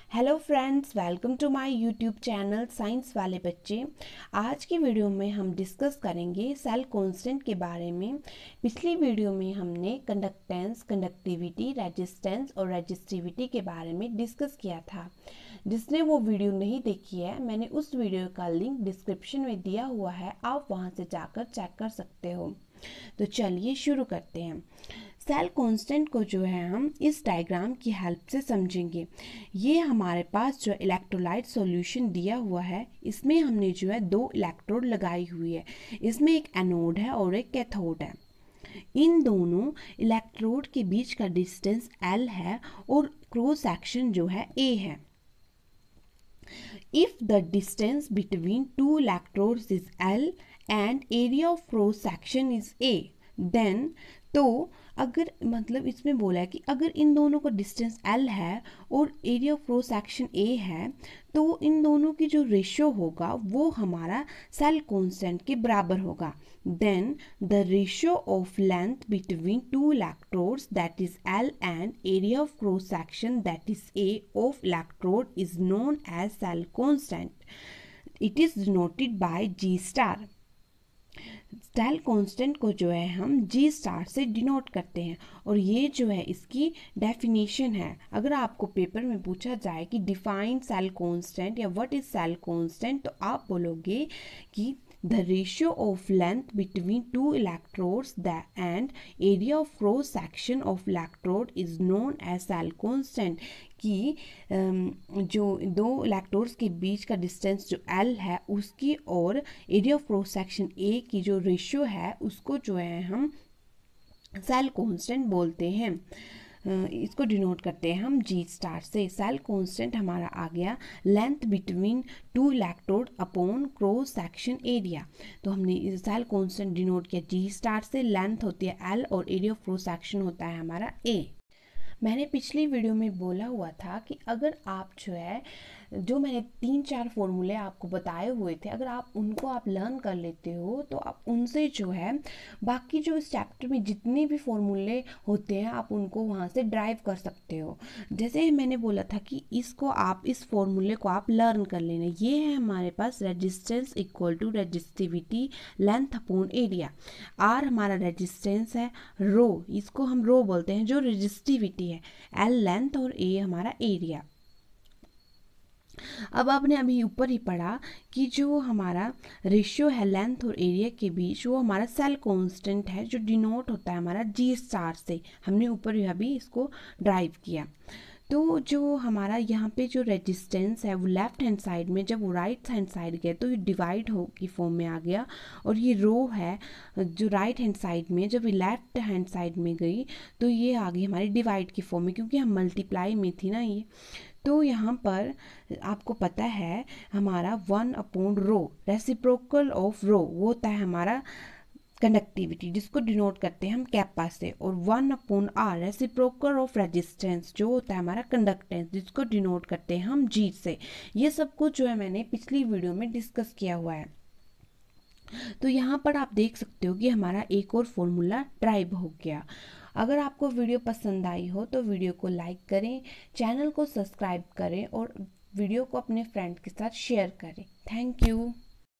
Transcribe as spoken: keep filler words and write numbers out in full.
Hello friends, welcome to my YouTube channel science वाले बच्चे। आज की वीडियो में हम डिस्कस करेंगे सेल कांस्टेंट के बारे में। पिछली वीडियो में हमने कंडक्टेंस, कंडक्टिविटी, रेजिस्टेंस और रेजिस्टिविटी के बारे में डिस्कस किया था। जिसने वो वीडियो नहीं देखी है, मैंने उस वीडियो का लिंक डिस्क्रिप्शन में दिया हुआ है, आप वहाँ से जाकर चेक कर सकते हो। तो चलिए शुरू करते हैं। सेल कांस्टेंट को जो है हम इस डायग्राम की हेल्प से समझेंगे। ये हमारे पास जो इलेक्ट्रोलाइट सॉल्यूशन दिया हुआ है, इसमें हमने जो है दो इलेक्ट्रोड लगाई हुई है। इसमें एक एनोड है और एक कैथोड है। इन दोनों इलेक्ट्रोड के बीच का डिस्टेंस एल है और क्रॉस सेक्शन जो है ए है। If the distance between two electrodes is L and area of cross section is A, then तो अगर मतलब इसमें बोला है कि अगर इन दोनों का डिस्टेंस L है और area of cross section A है, तो इन दोनों की जो रेशियो होगा वो हमारा सेल कांस्टेंट के बराबर होगा। Then the ratio of length between two electrodes that is L and area of cross section that is A of electrode is known as cell constant. It is denoted by G star. Cell constant को जो है हम G star से denote करते हैं और ये जो है इसकी डेफिनेशन है। अगर आपको पेपर में पूछा जाए कि डिफाइन सेल कांस्टेंट या व्हाट इज सेल कांस्टेंट, तो आप बोलोगे कि the ratio of length between two electrodes that and area of cross section of electrode is known as cell constant। कि जो दो इलेक्ट्रोड्स के बीच का डिस्टेंस जो L है उसकी और area of cross section A की जो रेशियो है उसको जो है हम सेल कांस्टेंट बोलते हैं। इसको डिनोट करते हैं हम जी स्टार से। सेल कांस्टेंट हमारा आ गया length between two electrode upon cross section area. तो हमने सेल कांस्टेंट डिनोट किया जी स्टार से। लेंथ होती है एल और एरिया ऑफ क्रॉस सेक्शन होता है हमारा ए। मैंने पिछली वीडियो में बोला हुआ था कि अगर आप जो है जो मैंने तीन चार फॉर्मूले आपको बताए हुए थे, अगर आप उनको आप लर्न कर लेते हो तो आप उनसे जो है बाकी जो इस चैप्टर में जितने भी फॉर्मूले होते हैं आप उनको वहाँ से ड्राइव कर सकते हो। जैसे मैंने बोला था कि इसको आप इस फॉर्मूले को आप लर्न कर लेना। ये है हमारे पास resistance equal to resistivity length upon area. R हमारा रेजिस्टेंस है, रो इसको हम रो बोलते हैं जो रेजिस्टिविटी है, एल लेंथ और ए हमारा एरिया। अब आपने अभी ऊपर ही पढ़ा कि जो हमारा रेशियो है लेंथ और एरिया के बीच वो हमारा सेल कांस्टेंट है जो डिनोट होता है हमारा जी स्टार से। हमने ऊपर ही अभी इसको ड्राइव किया। तो जो हमारा यहाँ पे जो रेजिस्टेंस है वो लेफ्ट हैंड साइड में, जब वो राइट हैंड साइड गया तो ये डिवाइड हो की फॉर्म में आ गया। और ये रो है जो राइट हैंड साइड में, जब ये लेफ्ट हैंड साइड में गई तो ये आ गई हमारी डिवाइड की फॉर्म में, क्योंकि हम मल्टीप्लाई में थी ना ये। तो यहाँ पर आपको पता है हमारा one upon rho reciprocal of rho वो होता है हमारा कंडक्टिविटी, जिसको डिनोट करते हैं हम कैपा से। और one upon R reciprocal of resistance जो होता है हमारा कंडक्टेंस, जिसको डिनोट करते हैं हम जी से। ये सब कुछ जो है मैंने पिछली वीडियो में डिस्कस किया हुआ है। तो यहाँ पर आप देख सकते हो कि हमारा एक और फॉर्मूला ड्राइव हो गया। अगर आपको वीडियो पसंद आई हो तो वीडियो को लाइक करें, चैनल को सब्सक्राइब करें और वीडियो को अपने फ्रेंड के साथ शेयर करें। Thank you.